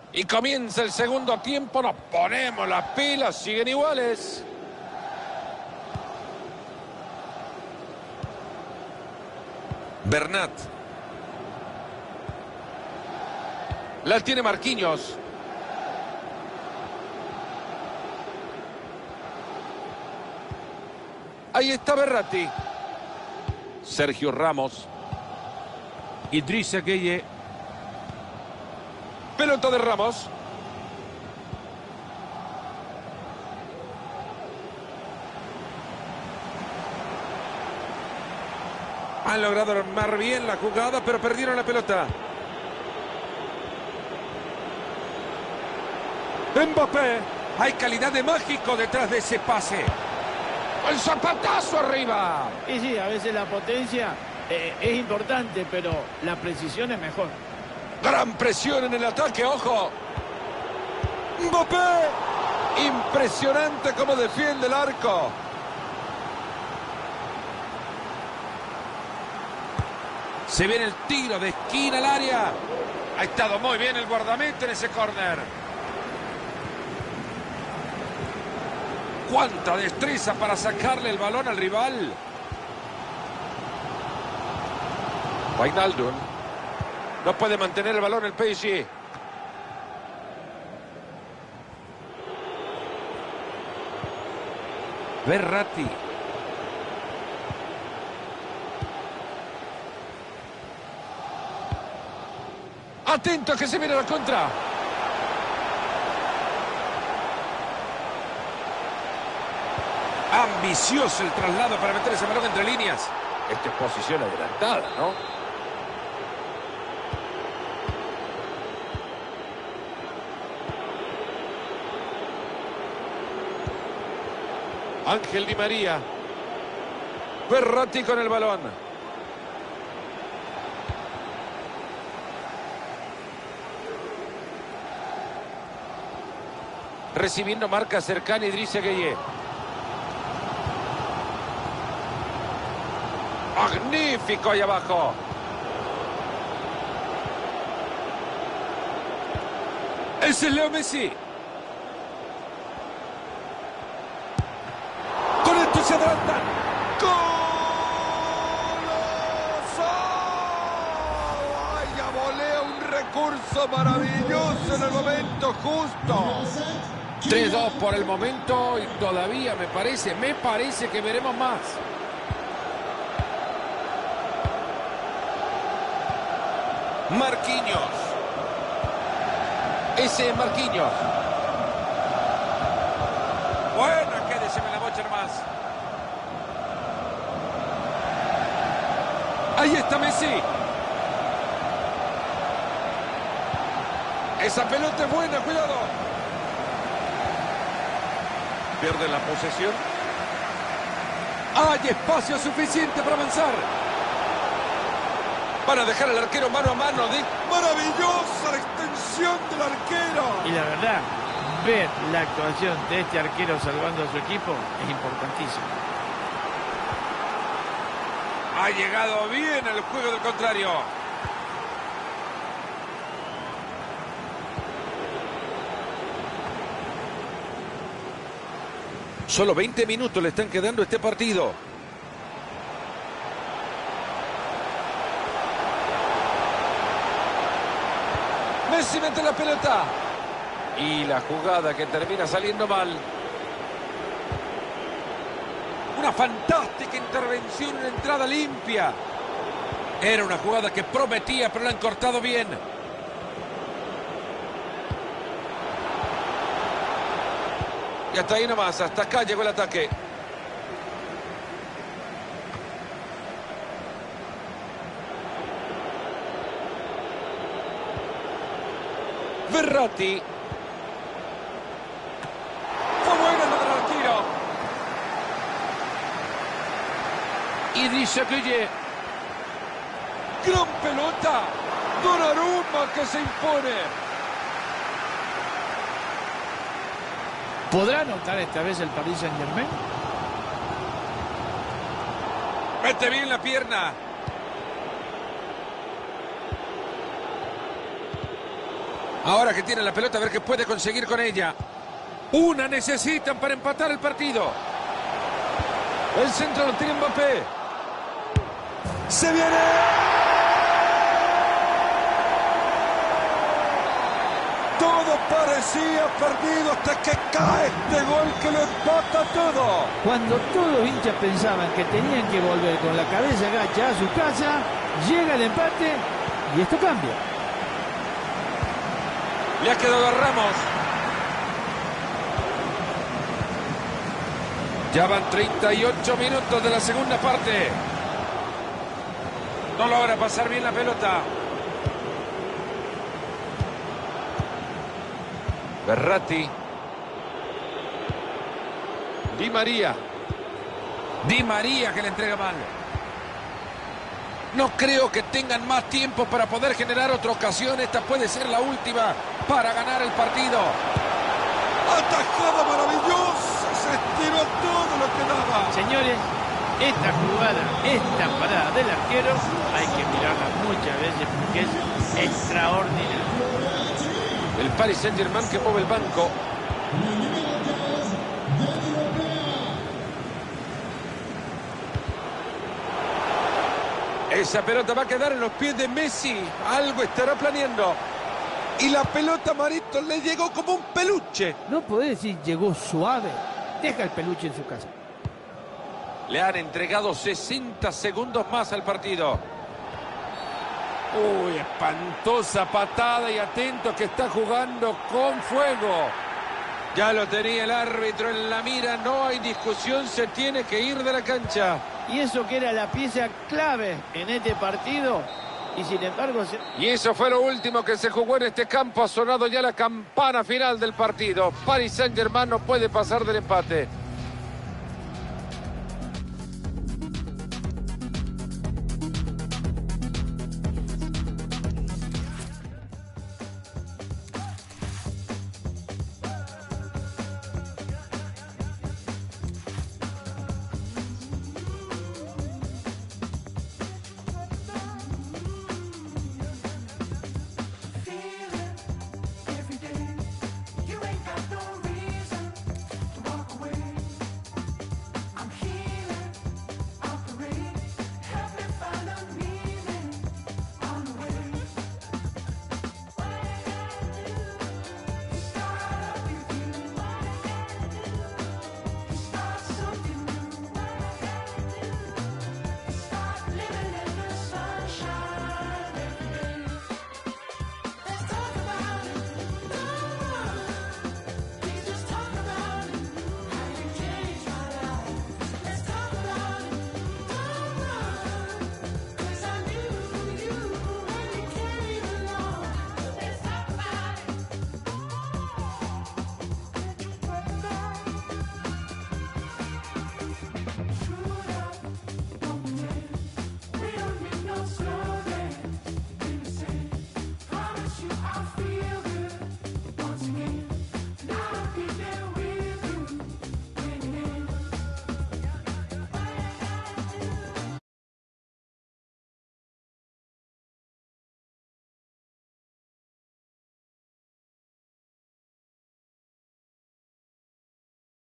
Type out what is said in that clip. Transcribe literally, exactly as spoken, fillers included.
Y comienza el segundo tiempo, nos ponemos las pilas, siguen iguales. Bernat. La tiene Marquinhos. Ahí está Verratti. Sergio Ramos. Idrissa Gueye. Pelota de Ramos. Han logrado armar bien la jugada, pero perdieron la pelota. Mbappé. Hay calidad de mágico detrás de ese pase. El zapatazo arriba. Y sí, a veces la potencia eh, es importante, pero la precisión es mejor. Gran presión en el ataque, ojo. Mbappé. Impresionante cómo defiende el arco. Se viene el tiro de esquina al área. Ha estado muy bien el guardameta en ese córner. Cuánta destreza para sacarle el balón al rival. Wijnaldum. No puede mantener el balón el P S G. Verratti. Atento que se viene la contra. Ambicioso el traslado para meter ese balón entre líneas. Esta es posición adelantada, ¿no? Ángel Di María. Verratti con el balón. Recibiendo marca cercana Idrissa Gueye. Magnífico ahí abajo. Ese es Leo Messi. Con esto se adelantan. ¡Golazo! ¡Vaya volea! Un recurso maravilloso en el momento justo. tres dos por el momento y todavía me parece, me parece que veremos más. Marquinhos. Ese es Marquinhos. Bueno, quédese en la bocha nomás. Ahí está Messi. Esa pelota es buena, cuidado. Pierde la posesión. Hay espacio suficiente para avanzar. Para dejar al arquero mano a mano. De... ¡Maravillosa la extensión del arquero! Y la verdad, ver la actuación de este arquero salvando a su equipo es importantísimo. Ha llegado bien al juego del contrario. Solo veinte minutos le están quedando a este partido. Messi mete la pelota. Y la jugada que termina saliendo mal. Una fantástica intervención, una entrada limpia. Era una jugada que prometía, pero la han cortado bien. Y hasta ahí nomás, hasta acá llegó el ataque. Verratti. Fue bueno el del arquero. Idrissa Gueye. Gran pelota. Donnarumma que se impone. ¿Podrá anotar esta vez el Paris Saint-Germain? Mete bien la pierna. Ahora que tiene la pelota, a ver qué puede conseguir con ella. Una necesitan para empatar el partido. El centro lo tiene Mbappé. ¡Se viene! Todo parecía perdido hasta que cae este gol que lo empata todo. Cuando todos los hinchas pensaban que tenían que volver con la cabeza agacha a su casa, llega el empate y esto cambia. Le ha quedado a Ramos. Ya van treinta y ocho minutos de la segunda parte. No logra pasar bien la pelota. Verratti. Di María. Di María que le entrega mal. No creo que tengan más tiempo para poder generar otra ocasión. Esta puede ser la última para ganar el partido. Atajada maravillosa. Se estiró todo lo que daba. Señores, esta jugada, esta parada del arquero, hay que mirarla muchas veces porque es extraordinaria. El Paris Saint-Germain que mueve el banco. Esa pelota va a quedar en los pies de Messi. Algo estará planeando. Y la pelota, Marito, le llegó como un peluche. No podés decir llegó suave. Deja el peluche en su casa. Le han entregado sesenta segundos más al partido. Uy, espantosa patada y atento que está jugando con fuego. Ya lo tenía el árbitro en la mira. No hay discusión, se tiene que ir de la cancha. Y eso que era la pieza clave en este partido. Y sin embargo... Se... Y eso fue lo último que se jugó en este campo. Ha sonado ya la campana final del partido. Paris Saint-Germain no puede pasar del empate.